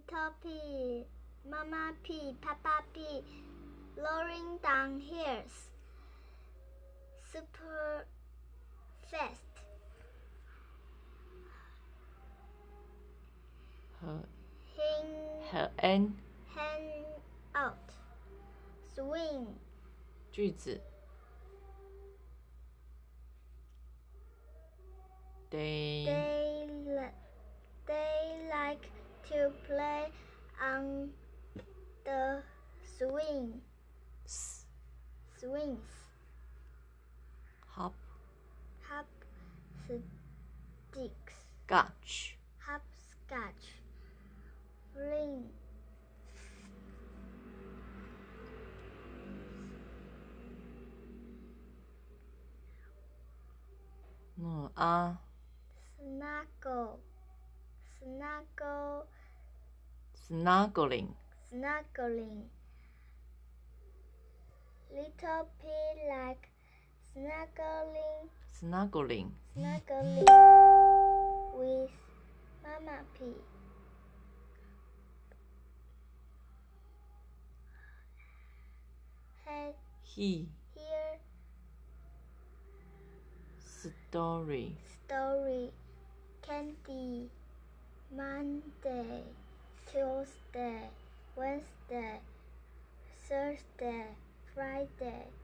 Little pig, Mama pig, Papa pig, rolling down hills, super fast. Hang out, swing. 句子 They like to play on the swings. Hop sticks. Scotch Hopscotch. Fling. Snuggling. Little pig like Snuggling with Mama pig. Hear story Candy. Monday, Tuesday, Wednesday, Thursday, Friday.